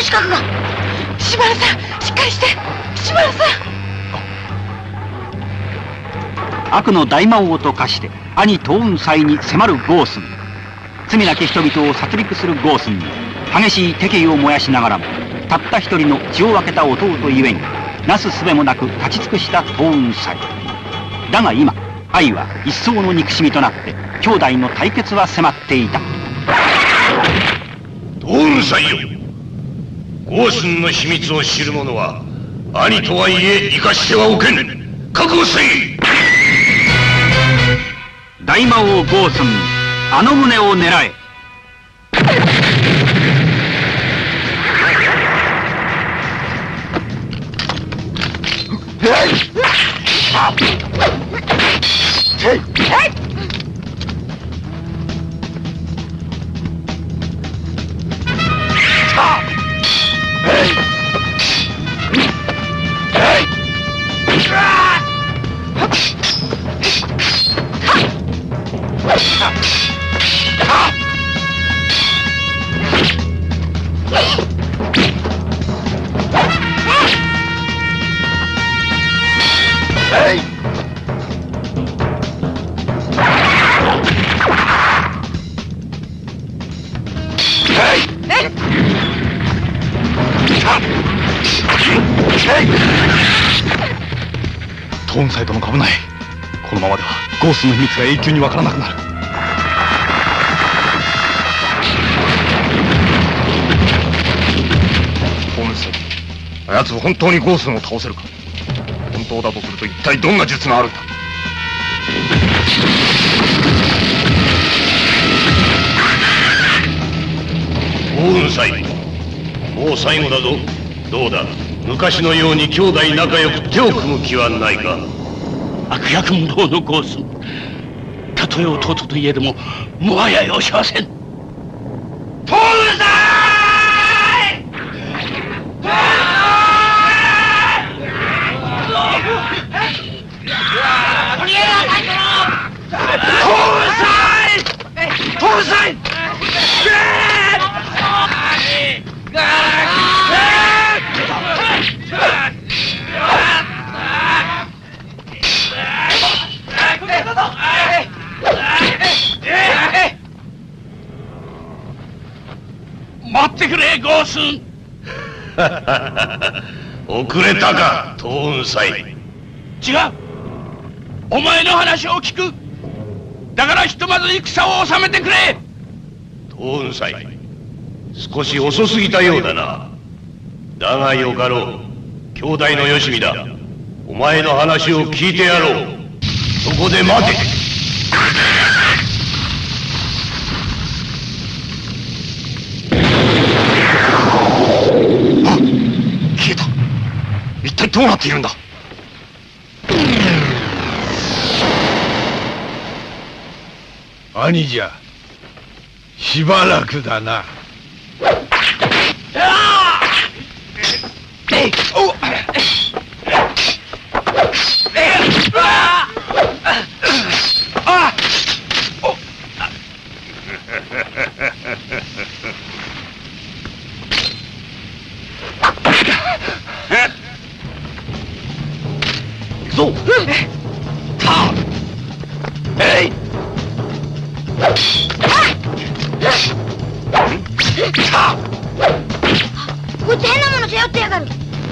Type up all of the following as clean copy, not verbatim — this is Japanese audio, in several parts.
刺客が。島原さん、しっかりして。島原さん。悪の大魔王と化して兄東雲斎に迫るゴースン。罪なき人々を殺戮するゴースンに激しい敵意を燃やしながらも、たった一人の血を分けた弟ゆえになすすべもなく立ち尽くした東雲斎。だが今、愛は一層の憎しみとなって兄弟の対決は迫っていた。 東雲斎よ、ゴースンの秘密を知る者は兄とはいえ生かしてはおけん。覚悟せい。 大魔王ゴースン、あの胸を狙え。 東雲斎殿が危ない。このままではゴースの秘密が永久にわからなくなる。 東雲斎、あやつは本当にゴースンを倒せるか。本当だとすると一体どんな術があるんだ。東雲斎、もう最後だぞ。どうだ、昔のように兄弟仲良く手を組む気はないか。 悪役無道のゴースン、たとえ弟といえどももはや容赦はせん。東雲斎！待ってくれ、ゴースン。 遅れたか、東雲斎。 違う、お前の話を聞く。だからひとまず戦を収めてくれ。 東雲斎、少し遅すぎたようだな。だがよかろう、兄弟のよしみだ。お前の話を聞いてやろう。そこで待て。 消えた。一体どうなっているんだ。 兄じゃ、しばらくだな。 行くぞ。 こいつ変なもの背負ってやがる。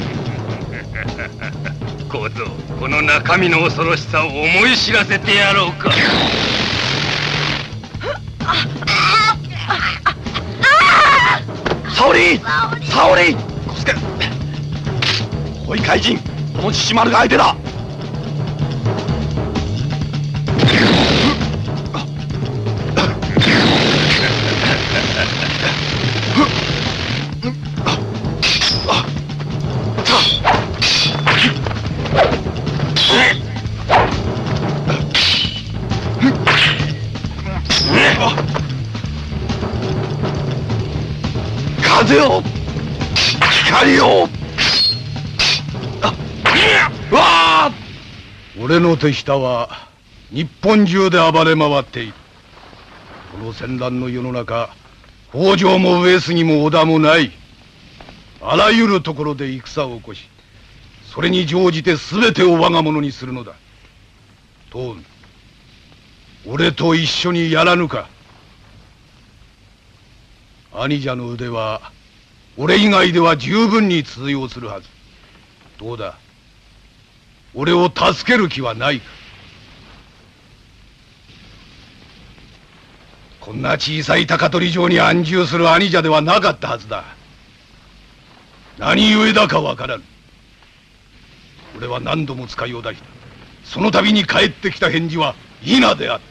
小僧、この中身の恐ろしさを思い知らせてやろうか。 沙織、沙織、小助、おい怪人、この獅子丸が相手だ。風を、光を。 俺の手下は日本中で暴れ回っている。この戦乱の世の中、北条も上杉も織田もない。 あらゆるところで戦を起こし、それに乗じて全てを我が物にするのだ。トーン、俺と一緒にやらぬか。兄者の腕は俺以外では十分に通用するはず。どうだ、俺を助ける気はないか。こんな小さい高取城に安住する兄者ではなかったはずだ。何故だかわからぬ。俺は何度も使いを出した。その度に返ってきた返事は否であった。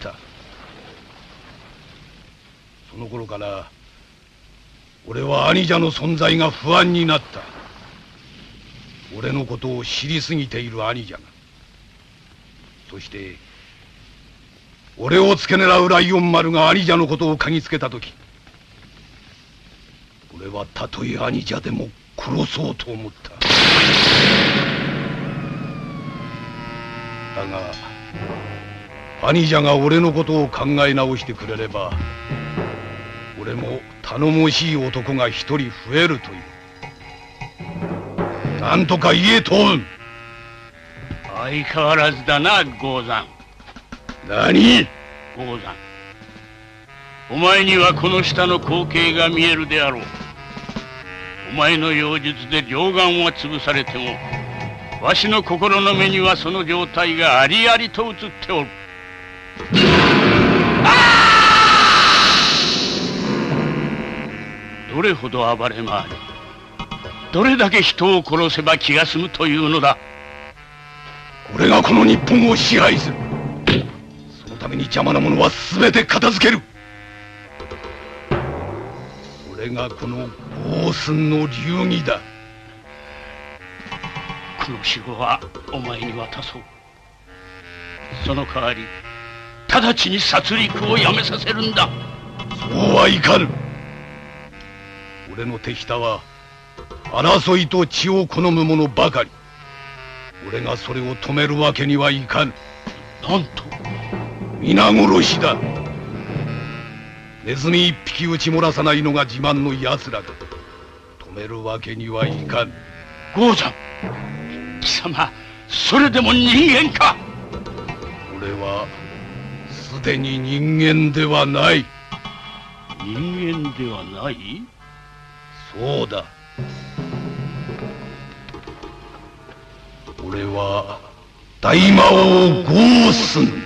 その頃から俺は兄者の存在が不安になった。俺のことを知りすぎている兄者が、そして俺を付け狙うライオン丸が兄者のことを嗅ぎつけた時、俺はたとえ兄者でも殺そうと思った。だが兄者が俺のことを考え直してくれれば、俺も頼もしい男が一人増えるという。なんとか言え、トーン。 相変わらずだな、ゴーザン。 何？ ゴーザン、お前にはこの下の光景が見えるであろう。お前の妖術で両眼は潰されても、わしの心の目にはその状態がありありと映っておる。どれほど暴れ回り、どれだけ人を殺せば気が済むというのだ。 俺がこの日本を支配する。そのために邪魔なものは全て片付ける。それがこの豪寸の流儀だ。 この城はお前に渡そう。その代わり直ちに殺戮をやめさせるんだ。 そうはいかぬ。俺の手下は争いと血を好む者ばかり。俺がそれを止めるわけにはいかぬ。 なんと？ 皆殺しだ。ネズミ一匹撃ち漏らさないのが自慢の奴らだ。止めるわけにはいかぬ。 ゴーザン、貴様それでも人間か？ 俺はすでに人間ではない。 人間ではない？ そうだ。俺は大魔王ゴースン。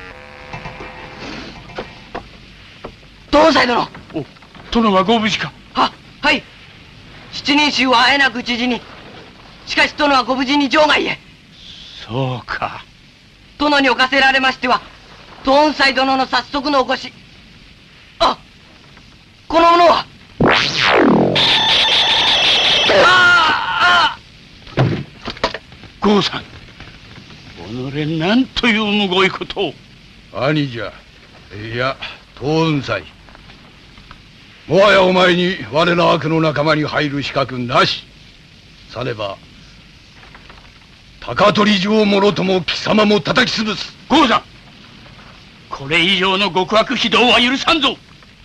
東西殿。 お、殿はご無事か？ はい。七人衆はあえなく知事に。しかし殿はご無事に城外へ。 そうか。 殿に侵せられましては東西殿の早速のお越し。あ、この者は。 ゴーさん、己何というむごいことを。 兄じゃ、いや東雲斎、もはやお前に我ら悪の仲間に入る資格なし。されば高取城もろとも貴様も叩き潰す。 ゴーさん、これ以上の極悪非道は許さんぞ。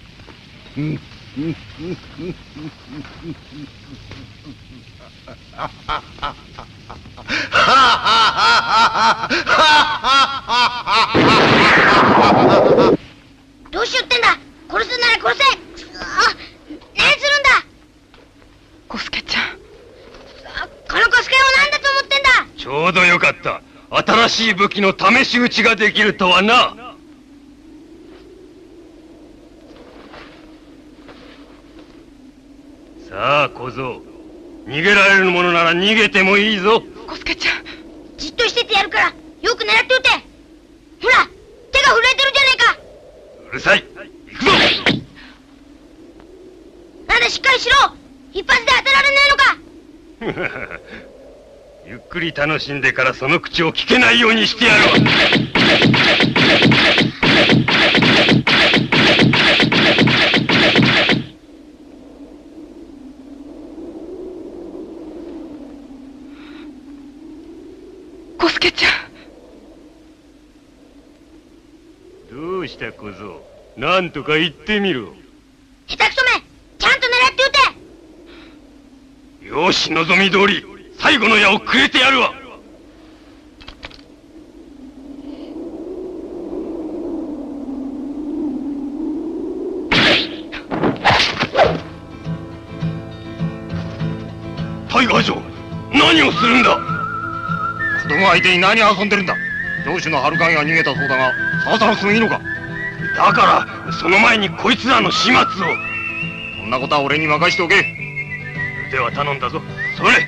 どうしよってんだ。殺すなら殺せ。何するんだ。 小助ちゃん。 この小助を何だと思ってんだ。 ちょうどよかった。新しい武器の試し撃ちができるとはな。さあ小僧、逃げられるものなら逃げてもいいぞ。 小助ちゃん。 じっとしててやるからよく狙って撃て。ほら手が震えてるじゃねえか。 うるさい、行くぞ。 なんだしっかりしろ。一発で当てられねえのか。 ゆっくり楽しんでからその口を聞けないようにしてやろう。 小助ちゃん。 どうした小僧、なんとか言ってみろ。 下手くそめ、ちゃんと狙って撃て。 よし、望み通り最後の矢をくれてやるわ。タイガー城、何をするんだ。 子供相手に何遊んでるんだ。城主の春影が逃げたそうだが、探さなくてもいいのか。 だからその前にこいつらの始末を。 そんなことは俺に任しておけ。 では頼んだぞ。それ。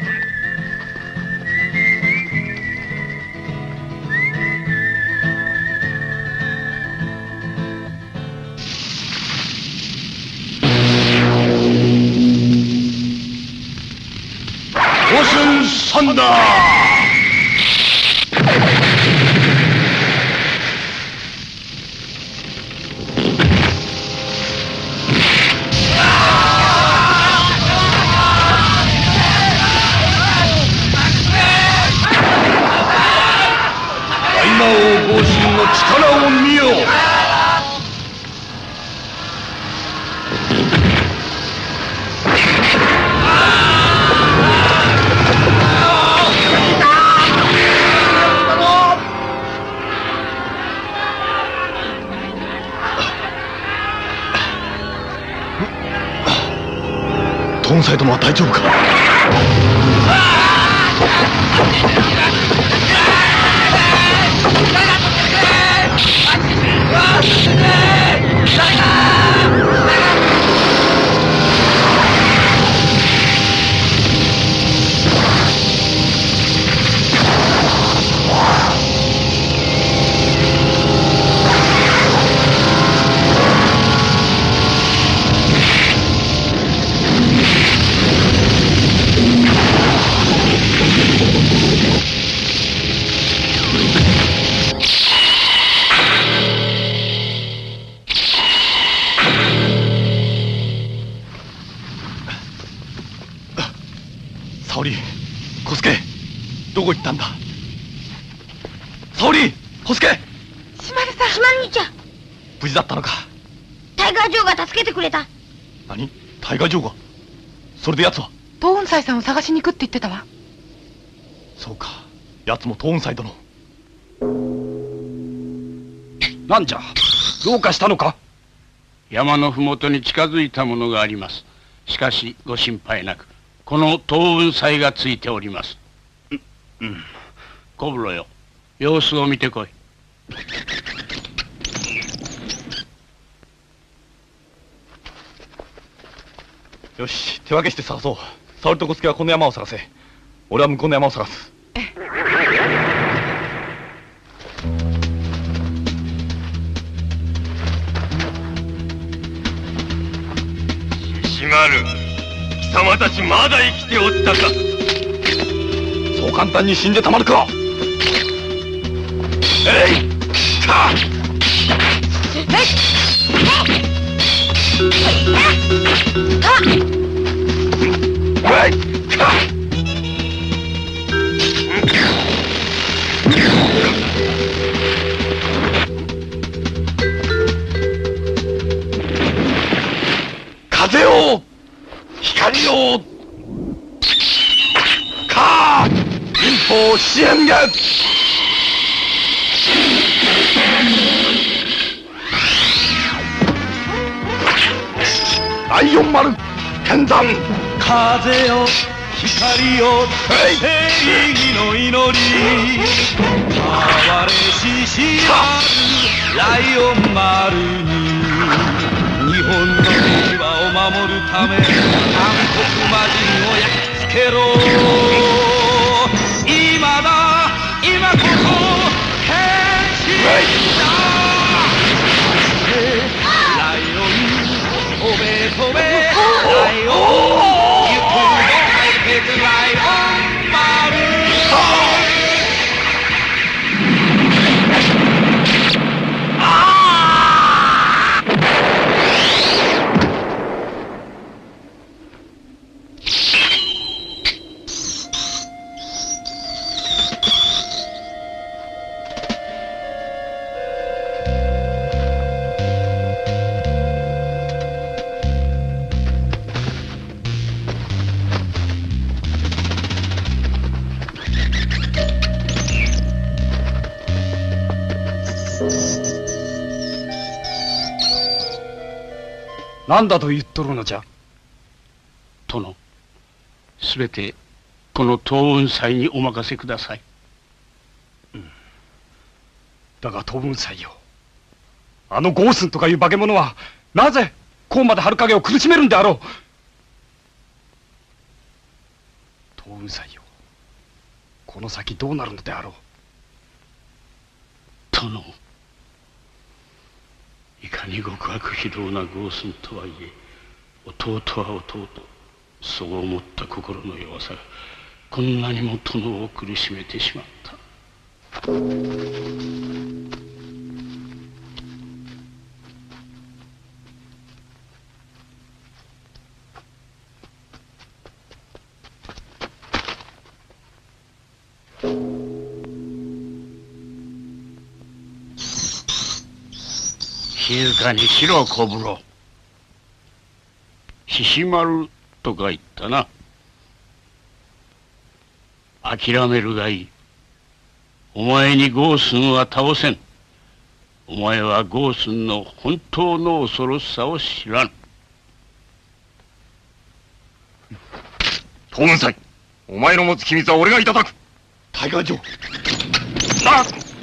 五春サンダー。大魔王五神の力を見よ。 トーンサイドもは大丈夫か。沙織、小助、どこ行ったんだ。沙織、小助。 しまるさん、しまる兄ちゃん。 無事だったのか。 タイガー・ジョーが助けてくれた。 何、タイガー・ジョーが。それで奴は。 東雲斎さんを探しに行くって言ってたわ。 そうか、奴も東雲斎殿。 なんじゃ、どうかしたのか。 山のふもとに近づいたものがあります。しかしご心配なく、この東雲斎がついております。小風呂よ、様子を見てこい。 よし、手分けして探そう。沙織と小助はこの山を探せ。俺は向こうの山を探す。 しまる、貴様たちまだ生きておったか。 そう簡単に死んでたまるか。えいか風よ、光よ、か民法支援月。第40剣山。 風よ光よ正義の祈り、哀れししまるライオン丸に、日本の平和を守るため暗黒魔人を焼き付けろ。今だ、今こそ変身だ。ライオン飛べ飛べ、ライオン行くのめくライオン丸。 何だと言っとるのじゃ。 殿、すべてこの東雲祭にお任せください。 だが東雲祭よ、あのゴースンとかいう化け物はなぜこうまで春影を苦しめるんであろう。東雲祭よ、この先どうなるのであろう。 殿、いかに極悪非道なゴースンとはいえ、弟は弟、そう思った心の弱さがこんなにも殿を苦しめてしまった。静かにしろ、小風呂。獅子丸とか言ったな。諦めるがいい。お前にゴースンは倒せん。お前はゴースンの本当の恐ろしさを知らん。 東雲祭、お前の持つ秘密は俺がいただく。大河城。あっ、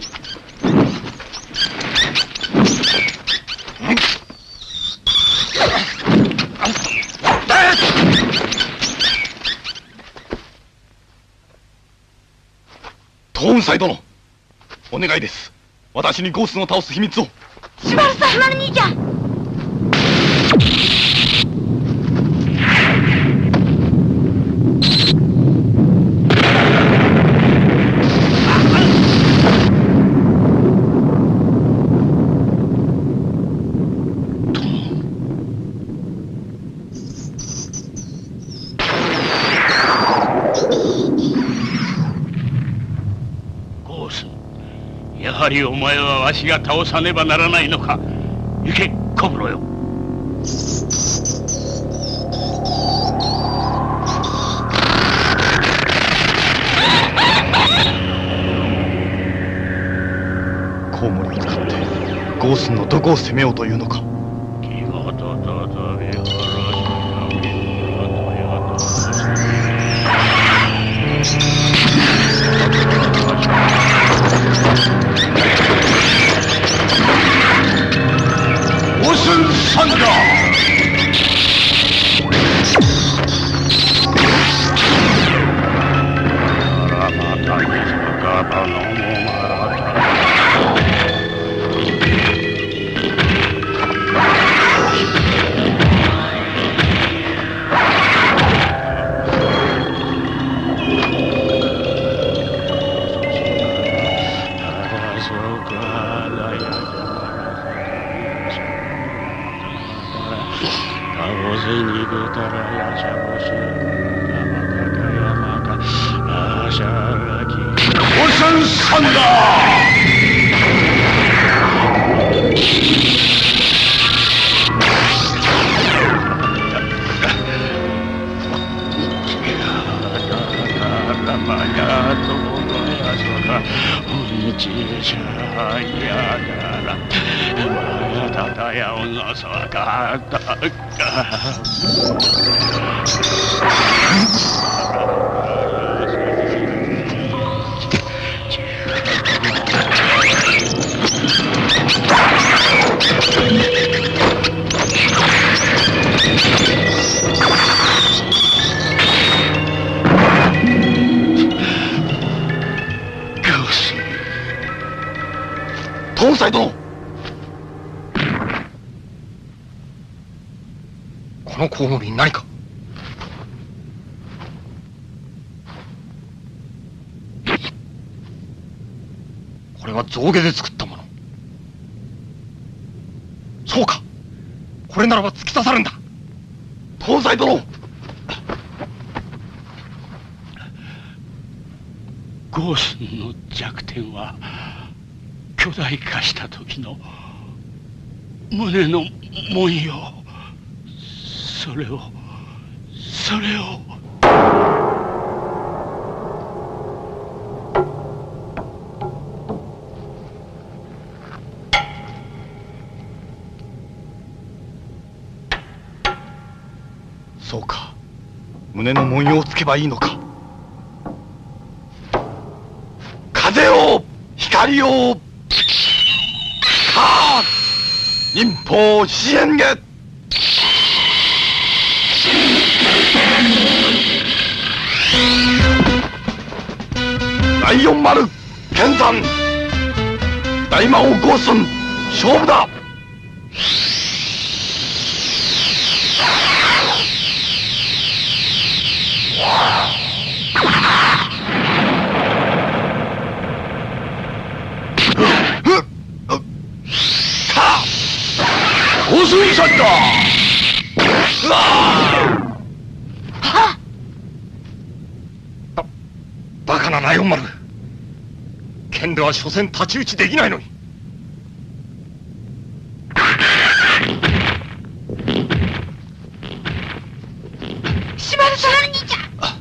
東雲祭殿、お願いです。私にゴースンを倒す秘密を。 しばらさん、ひまる兄ちゃん。 やはりお前はわしが倒さねばならないのか。行け、小風呂よ。 コウモリを使ってゴースンのどこを攻めようというのか。 ゴースンサンダー。サンダー。東西殿、このコウモリに何か。これは象牙で作ったもの。そうか、これならば突き刺さるんだ。東西殿、 ゴースンの弱点は巨大化した時の胸の文様。それをそうか、胸の文様をつけばいいのか。風を光をはあ忍法支援下。第4丸剣山大魔王ゴースン勝負だ。 ゴースンさんだ。 バカなライオン丸、剣では所詮太刀打ちできないのに。 しまるさん、兄ちゃ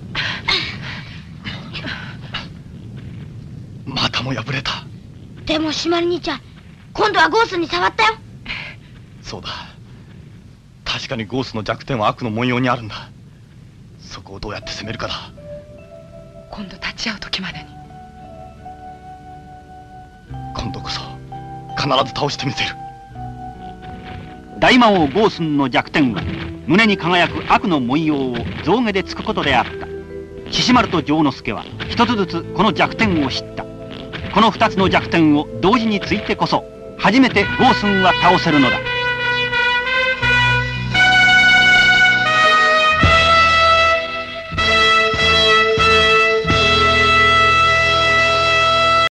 ん。 またも敗れた。 でもしまる兄ちゃん、今度はゴースに触ったよ。 そうだ、確かにゴースの弱点は悪の文様にあるんだ。そこをどうやって攻めるかだ。 今度立ち会う時までに。 今度こそ必ず倒してみせる。 大魔王ゴースンの弱点は胸に輝く悪の文様を象牙でつくことであった。獅子丸と丈之助は一つずつこの弱点を知った。この二つの弱点を同時についてこそ初めてゴースンは倒せるのだ。